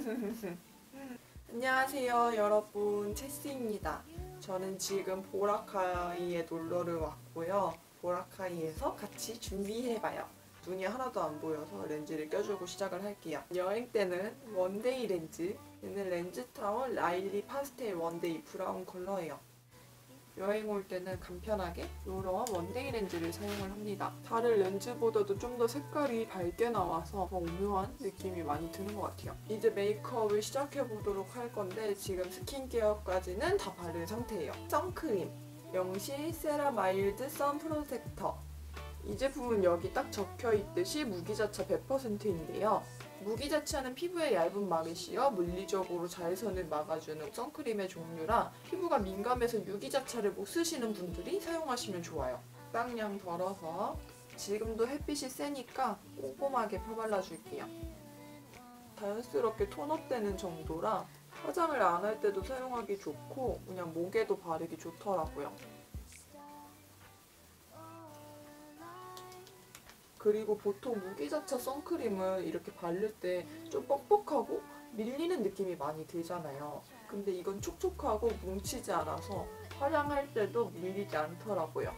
안녕하세요 여러분, 체스입니다. 저는 지금 보라카이에 놀러를 왔고요. 보라카이에서 같이 준비해봐요. 눈이 하나도 안 보여서 렌즈를 껴주고 시작을 할게요. 여행 때는 원데이 렌즈, 얘는 렌즈타운 라일리 파스텔 원데이 브라운 컬러예요. 여행 올 때는 간편하게 이러한 원데이 렌즈를 사용을 합니다. 다른 렌즈보다도 좀 더 색깔이 밝게 나와서 더 오묘한 느낌이 많이 드는 것 같아요. 이제 메이크업을 시작해보도록 할 건데 지금 스킨케어까지는 다 바른 상태예요. 선크림, 영실 세라마일드 선 프로텍터. 이 제품은 여기 딱 적혀있듯이 무기자차 100%인데요. 무기자차는 피부에 얇은 막을 씌워 물리적으로 자외선을 막아주는 선크림의 종류라 피부가 민감해서 유기자차를 못 쓰시는 분들이 사용하시면 좋아요. 땀량 덜어서 지금도 햇빛이 세니까 꼼꼼하게 펴발라줄게요. 자연스럽게 톤업되는 정도라 화장을 안 할 때도 사용하기 좋고 그냥 목에도 바르기 좋더라고요. 그리고 보통 무기자차 선크림을 이렇게 바를 때 좀 뻑뻑하고 밀리는 느낌이 많이 들잖아요. 근데 이건 촉촉하고 뭉치지 않아서 화장할 때도 밀리지 않더라고요.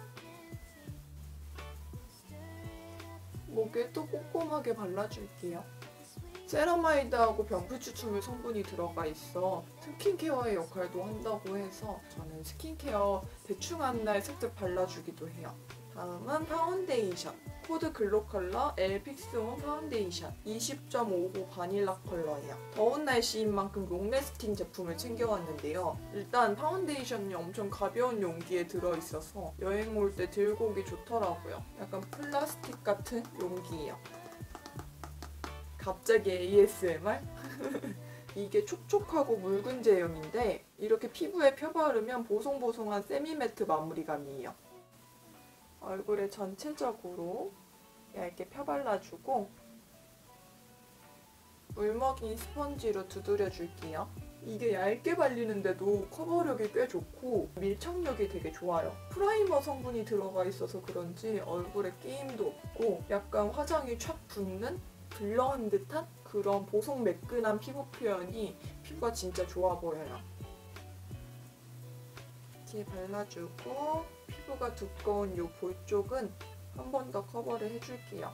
목에 또 꼼꼼하게 발라줄게요. 세라마이드하고 병풀추출물 성분이 들어가 있어 스킨케어의 역할도 한다고 해서 저는 스킨케어 대충 한 날 색들 발라주기도 해요. 다음은 파운데이션. 코드 글로 컬러 엘픽스온 파운데이션 20.59 바닐라 컬러예요. 더운 날씨인 만큼 롱래스팅 제품을 챙겨왔는데요. 일단 파운데이션이 엄청 가벼운 용기에 들어있어서 여행 올 때 들고 오기 좋더라고요. 약간 플라스틱 같은 용기예요. 갑자기 ASMR? 이게 촉촉하고 묽은 제형인데 이렇게 피부에 펴바르면 보송보송한 세미매트 마무리감이에요. 얼굴에 전체적으로 얇게 펴발라주고 물먹인 스펀지로 두드려줄게요. 이게 얇게 발리는데도 커버력이 꽤 좋고 밀착력이 되게 좋아요. 프라이머 성분이 들어가 있어서 그런지 얼굴에 끼임도 없고 약간 화장이 촥 붙는 블러한 듯한 그런 보송 매끈한 피부 표현이 피부가 진짜 좋아 보여요. 이렇게 발라주고 피부가 두꺼운 이 볼 쪽은 한 번 더 커버를 해줄게요.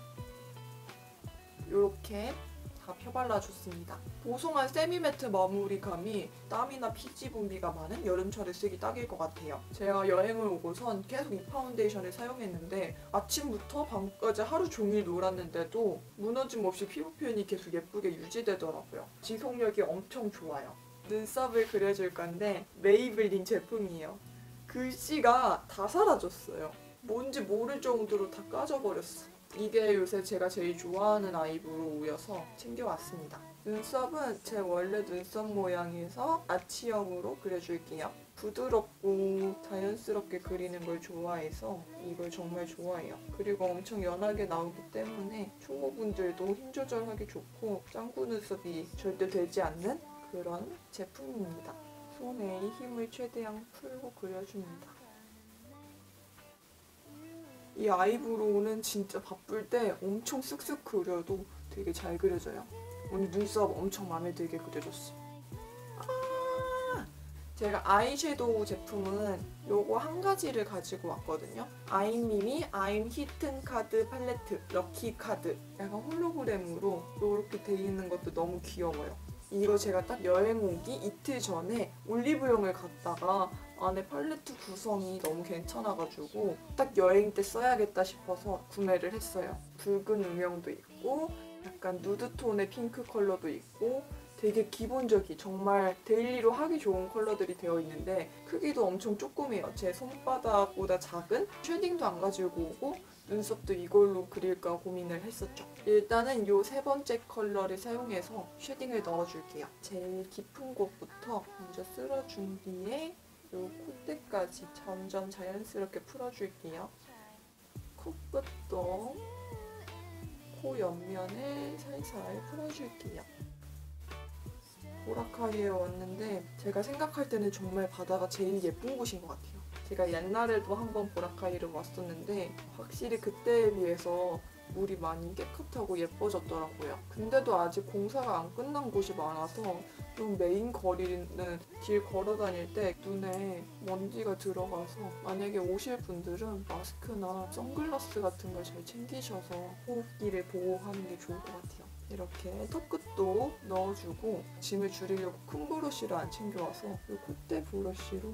이렇게 다 펴발라줬습니다. 보송한 세미매트 마무리감이 땀이나 피지 분비가 많은 여름철에 쓰기 딱일 것 같아요. 제가 여행을 오고선 계속 이 파운데이션을 사용했는데 아침부터 밤까지 하루 종일 놀았는데도 무너짐 없이 피부 표현이 계속 예쁘게 유지되더라고요. 지속력이 엄청 좋아요. 눈썹을 그려줄 건데 메이블린 제품이에요. 글씨가 다 사라졌어요. 뭔지 모를 정도로 다 까져버렸어. 이게 요새 제가 제일 좋아하는 아이브로우여서 챙겨왔습니다. 눈썹은 제 원래 눈썹 모양에서 아치형으로 그려줄게요. 부드럽고 자연스럽게 그리는 걸 좋아해서 이걸 정말 좋아해요. 그리고 엄청 연하게 나오기 때문에 초보분들도 힘 조절하기 좋고 짱구 눈썹이 절대 되지 않는 그런 제품입니다. 손에 힘을 최대한 풀고 그려줍니다. 이 아이브로우는 진짜 바쁠 때 엄청 쓱쓱 그려도 되게 잘 그려져요. 오늘 눈썹 엄청 마음에 들게 그려줬어. 제가 아이섀도우 제품은 요거 한 가지를 가지고 왔거든요. 아임미미 아임 히튼 카드 팔레트 럭키 카드. 약간 홀로그램으로 이렇게 돼 있는 것도 너무 귀여워요. 이거 제가 딱 여행 오기 이틀 전에 올리브영을 갔다가 안에 팔레트 구성이 너무 괜찮아가지고 딱 여행 때 써야겠다 싶어서 구매를 했어요. 붉은 음영도 있고 약간 누드톤의 핑크 컬러도 있고 되게 기본적이 정말 데일리로 하기 좋은 컬러들이 되어 있는데 크기도 엄청 조그매요. 제 손바닥보다 작은 쉐딩도 안 가지고 오고 눈썹도 이걸로 그릴까 고민을 했었죠. 일단은 이 세 번째 컬러를 사용해서 쉐딩을 넣어줄게요. 제일 깊은 곳부터 먼저 쓸어준 뒤에 이 콧대까지 점점 자연스럽게 풀어줄게요. 코끝도 코 옆면을 살살 풀어줄게요. 보라카이에 왔는데 제가 생각할 때는 정말 바다가 제일 예쁜 곳인 것 같아요. 제가 옛날에도 한번 보라카이를 왔었는데 확실히 그때에 비해서 물이 많이 깨끗하고 예뻐졌더라고요. 근데도 아직 공사가 안 끝난 곳이 많아서 좀 메인 거리는 길 걸어 다닐 때 눈에 먼지가 들어가서 만약에 오실 분들은 마스크나 선글라스 같은 걸 잘 챙기셔서 호흡기를 보호하는 게 좋을 것 같아요. 이렇게 턱끝도 넣어주고 짐을 줄이려고 큰 브러쉬를 안 챙겨와서 이 콧대 브러쉬로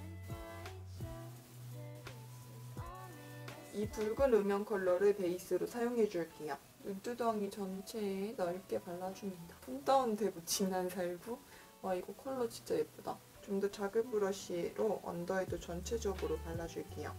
이 붉은 음영 컬러를 베이스로 사용해줄게요. 눈두덩이 전체에 넓게 발라줍니다. 톤다운되고 진한 살구? 와, 이거 컬러 진짜 예쁘다. 좀 더 작은 브러쉬로 언더에도 전체적으로 발라줄게요.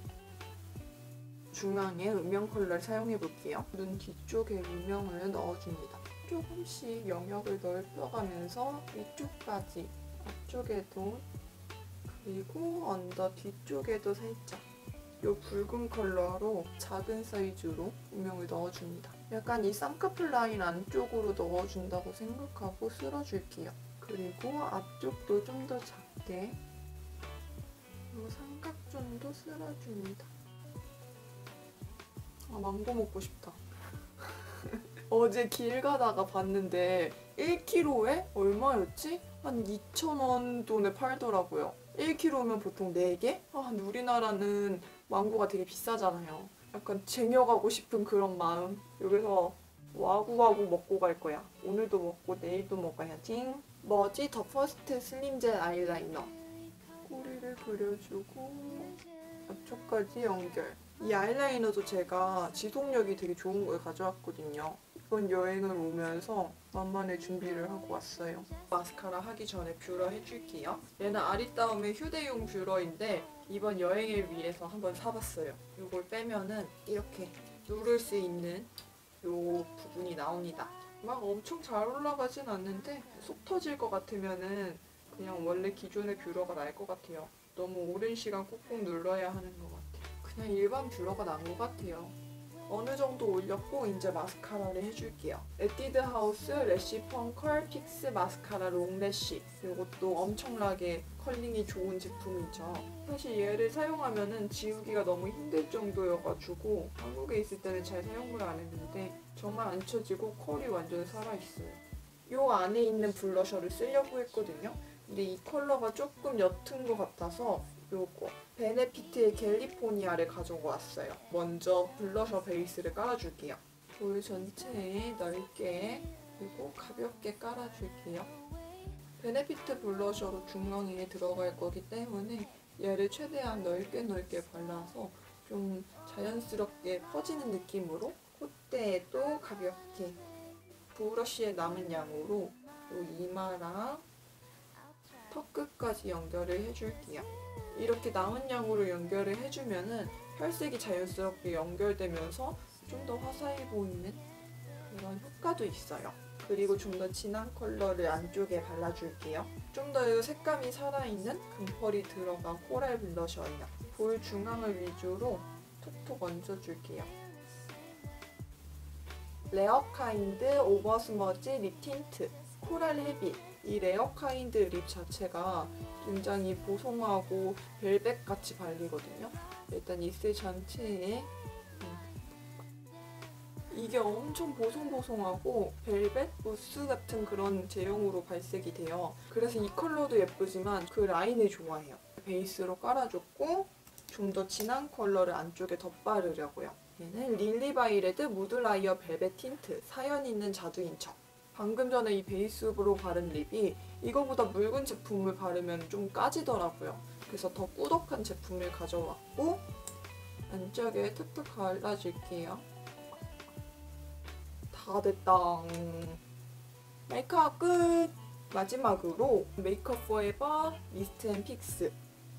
중앙에 음영 컬러를 사용해볼게요. 눈 뒤쪽에 음영을 넣어줍니다. 조금씩 영역을 넓혀가면서 위쪽까지, 앞쪽에도, 그리고 언더 뒤쪽에도 살짝 이 붉은 컬러로 작은 사이즈로 음영을 넣어줍니다. 약간 이 쌍꺼풀 라인 안쪽으로 넣어준다고 생각하고 쓸어줄게요. 그리고 앞쪽도 좀 더 작게 이 삼각존도 쓸어줍니다. 아, 망고 먹고 싶다. 어제 길 가다가 봤는데 1kg에 얼마였지? 한 2,000원 돈에 팔더라고요. 1kg면 보통 4개? 아, 근데 우리나라는 망고가 되게 비싸잖아요. 약간 쟁여가고 싶은 그런 마음. 여기서 와구와구 먹고 갈 거야. 오늘도 먹고 내일도 먹어야지. 뭐지? 더 퍼스트 슬림 젤 아이라이너. 꼬리를 그려주고 앞쪽까지 연결. 이 아이라이너도 제가 지속력이 되게 좋은 걸 가져왔거든요. 이번 여행을 오면서 만만의 준비를 하고 왔어요. 마스카라 하기 전에 뷰러 해줄게요. 얘는 아리따움의 휴대용 뷰러인데 이번 여행을 위해서 한번 사봤어요. 이걸 빼면은 이렇게 누를 수 있는 이 부분이 나옵니다. 막 엄청 잘 올라가진 않는데 속 터질 것 같으면은 그냥 원래 기존의 뷰러가 날 것 같아요. 너무 오랜 시간 꾹꾹 눌러야 하는 것 같아요. 그냥 일반 뷰러가 난 것 같아요. 어느 정도 올렸고 이제 마스카라를 해줄게요. 에뛰드 하우스 래쉬 펑컬 픽스 마스카라 롱래쉬. 이것도 엄청나게 컬링이 좋은 제품이죠. 사실 얘를 사용하면은 지우기가 너무 힘들 정도여가지고 한국에 있을 때는 잘 사용을 안 했는데 정말 안 쳐지고 컬이 완전 살아있어요. 이 안에 있는 블러셔를 쓰려고 했거든요. 근데 이 컬러가 조금 옅은 것 같아서 요거 베네피트의 캘리포니아를 가지고 왔어요. 먼저 블러셔 베이스를 깔아줄게요. 볼 전체에 넓게 그리고 가볍게 깔아줄게요. 베네피트 블러셔로 중앙에 들어갈 거기 때문에 얘를 최대한 넓게 발라서 좀 자연스럽게 퍼지는 느낌으로 콧대에도 가볍게 브러쉬에 남은 양으로 요 이마랑 턱끝까지 연결을 해줄게요. 이렇게 남은 양으로 연결을 해주면은 혈색이 자연스럽게 연결되면서 좀 더 화사해 보이는 그런 효과도 있어요. 그리고 좀 더 진한 컬러를 안쪽에 발라줄게요. 좀 더 색감이 살아있는 금펄이 들어간 코랄 블러셔예요. 볼 중앙을 위주로 톡톡 얹어줄게요. 레어카인드 오버스머지 립 틴트 코랄 헤비. 이 레어카인드 립 자체가 굉장히 보송하고 벨벳같이 발리거든요. 일단 입술 전체에 이게 엄청 보송보송하고 벨벳 무스 같은 그런 제형으로 발색이 돼요. 그래서 이 컬러도 예쁘지만 그 라인을 좋아해요. 베이스로 깔아줬고 좀 더 진한 컬러를 안쪽에 덧바르려고요. 얘는 릴리바이레드 무드라이어 벨벳 틴트 사연 있는 자두인 척. 방금 전에 이 베이스로 바른 립이 이거보다 묽은 제품을 바르면 좀 까지더라고요. 그래서 더 꾸덕한 제품을 가져왔고 안쪽에 툭툭 발라줄게요. 다 됐다. 메이크업 끝! 마지막으로 메이크업 포에버 미스트 앤 픽스.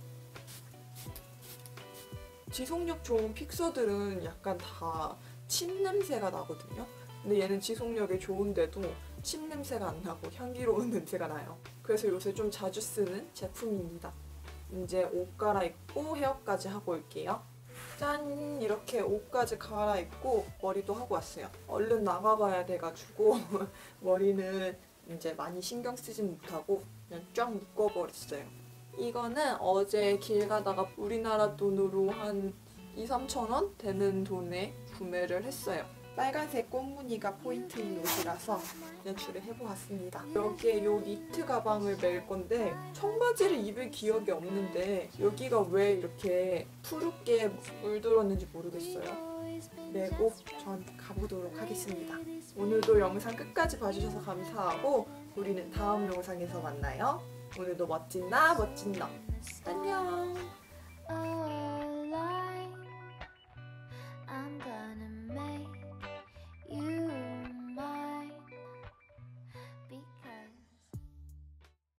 지속력 좋은 픽서들은 약간 다 침 냄새가 나거든요. 근데 얘는 지속력이 좋은데도 침 냄새가 안 나고 향기로운 냄새가 나요. 그래서 요새 좀 자주 쓰는 제품입니다. 이제 옷 갈아입고 헤어까지 하고 올게요. 짠! 이렇게 옷까지 갈아입고 머리도 하고 왔어요. 얼른 나가봐야 돼가지고 머리는 이제 많이 신경 쓰진 못하고 그냥 쫙 묶어버렸어요. 이거는 어제 길 가다가 우리나라 돈으로 한 2, 3천 원 되는 돈에 구매를 했어요. 빨간색 꽃무늬가 포인트인 옷이라서 연출을 해보았습니다. 여기에 요 니트 가방을 멜 건데 청바지를 입을 기억이 없는데 여기가 왜 이렇게 푸르게 물들었는지 모르겠어요. 메고 전 가보도록 하겠습니다. 오늘도 영상 끝까지 봐주셔서 감사하고 우리는 다음 영상에서 만나요. 오늘도 멋진 나 멋진 너 안녕.